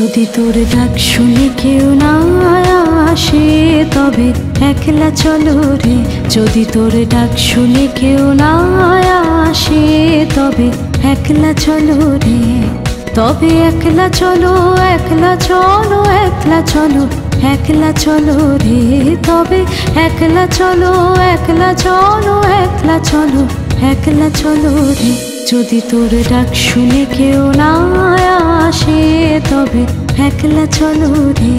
যদি তোর ডাক শুনে কেউ না আসে তবে একলা চলো রে। যদি তোর ডাক শুনে কেউ না আসে তবে একলা চলো রে। তবে একলা চলো, একলা চলো, একলা চলো, একলা চলো রে। তবে একলা চলো, একলা চলো, একলা চলো, একলা চলো রে। যদি তোর ডাক শুনে কেউ না আসে তবে একলা চলো রে।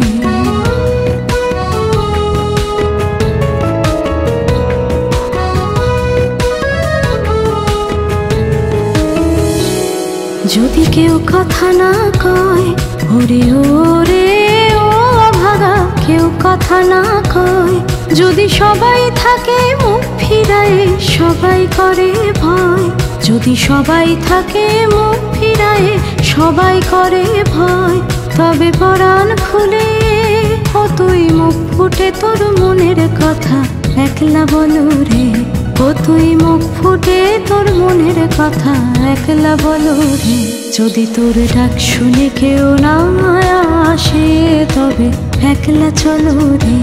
যদি কেউ কথা না কয়, ওরে ওরে ও অভাগা, কেউ কথা না কয়। যদি সবাই থাকে মুখ ফিরায়, সবাই করে ভয়। যদি সবাই থাকে মুখ ফিরায়, সবাই করে ভয়। তবে পরাণ খুলে ও তুই মুখ ফুটে তোর মনের কথা একলা বলো রে। ও তুই মুখ ফুটে তোর মনের কথা একলা বলো রে। যদি তোর ডাক শুনে কেউ না আসে তবে একলা চলো রে।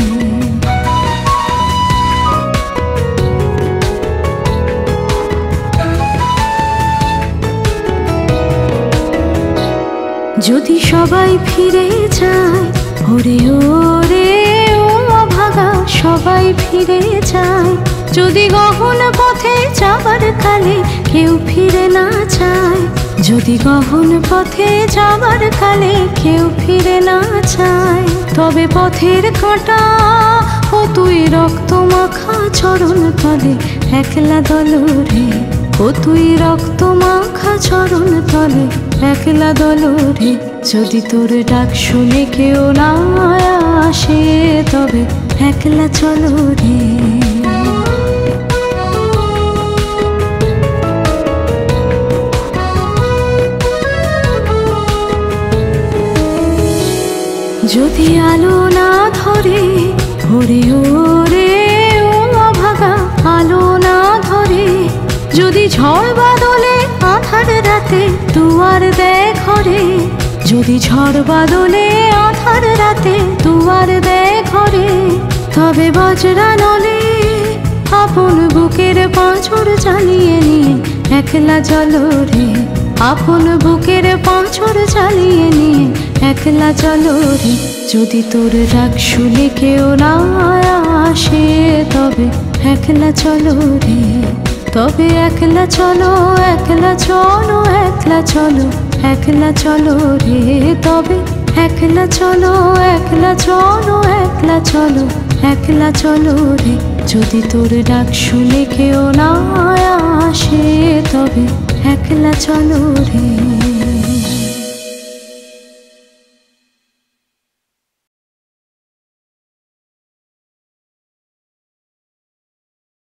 যদি সবাই ফিরে যায়, ওরে ওরে ও অভাগা, সবাই ফিরে যায়। যদি গহন পথে যাবার কালে কেউ ফিরে না চায়, যদি গহন পথে যাবার কালে কেউ ফিরে না চায়। তবে পথের কাঁটা ও তুই রক্ত মাখা চরণ তলে একলা দলো রে। ও তুই রক্ত মাখা চরণ তলে একলা দলো রে। যদি তোর ডাক শুনে কেউ না আসে তবে একলা চলো রে। যদি আলো না ধরে, ওরে ওরে ও অভাগা, আলো না ধরে। যদি ঝড় বাদলে আধার রাতে দুয়ার দেয় ঘরে, যদি ঝড় বাদলে আধার রাতে দুয়ার দেয় ঘরে। তবে বজ্রা নলে আপন বুকের পাঁচর জ্বালিয়ে নিয়ে একলা চলো রে। আপন বুকের পাঁচর জ্বালিয়ে নিয়ে একলা চলো রে। যদি তোর ডাক শুনে কেউ না আসে তবে একলা চলো রে। তবে একলা চলো, একলা চলো, একলা চলো, একলা চলো রে। তবে একলা চলো, একলা চলো, একলা চলো, একলা চলো রে। যদি তোর ডাক শুনে কেউ না আসে তবে একলা চলো রে।